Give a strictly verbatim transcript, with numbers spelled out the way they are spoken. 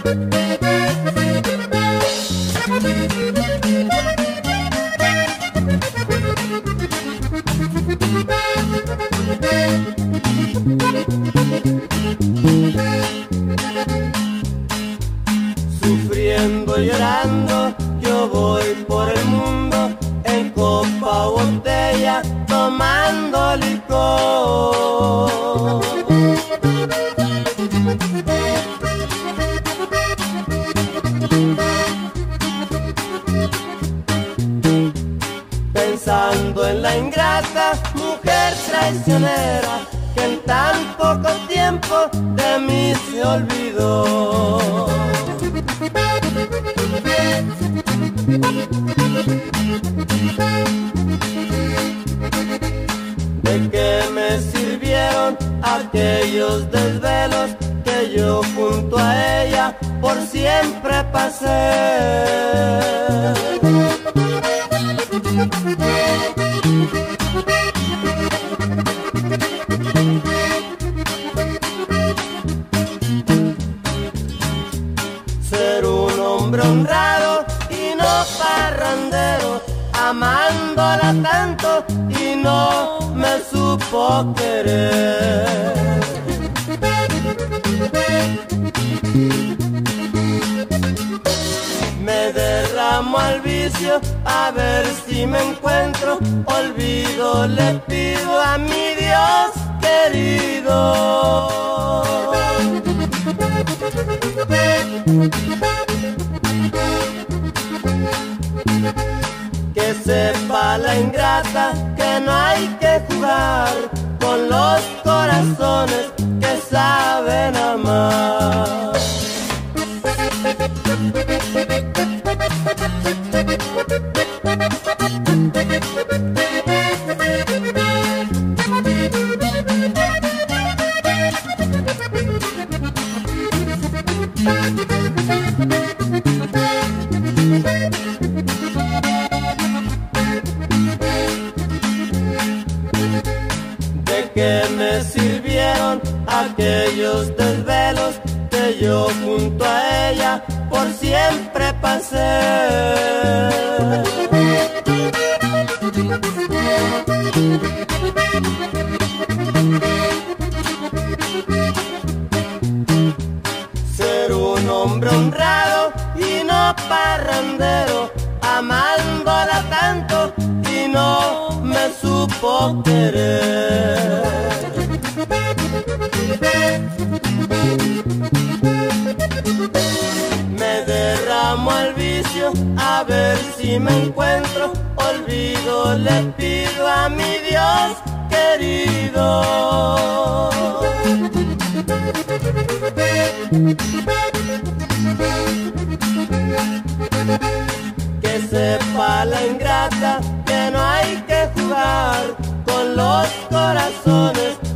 Sufriendo y llorando, yo voy por el mundo, en copa o botella, tomando licor. Pensando en la ingrata mujer traicionera, que en tan poco tiempo de mí se olvidó. ¿De qué me sirvieron aquellos desvelos que yo junto a ella por siempre pasé? Ser un hombre honrado y no parrandero, amándola tanto y no me supo querer. Me derramo al vicio a ver si me encuentro, olvido le pido a mi Dios querido. Que sepa la ingrata que no hay que jugar con los corazones que saben amar. ¿De qué me sirvieron aquellos desvelos que yo junto a ella por siempre pasé? Ser un hombre honrado y no parrandero, amándola tanto y no me supo querer. Me derramo al vicio a ver si me encuentro, olvido le pido a mi Dios querido. Que sepa la ingrata que no hay que jugar con los corazones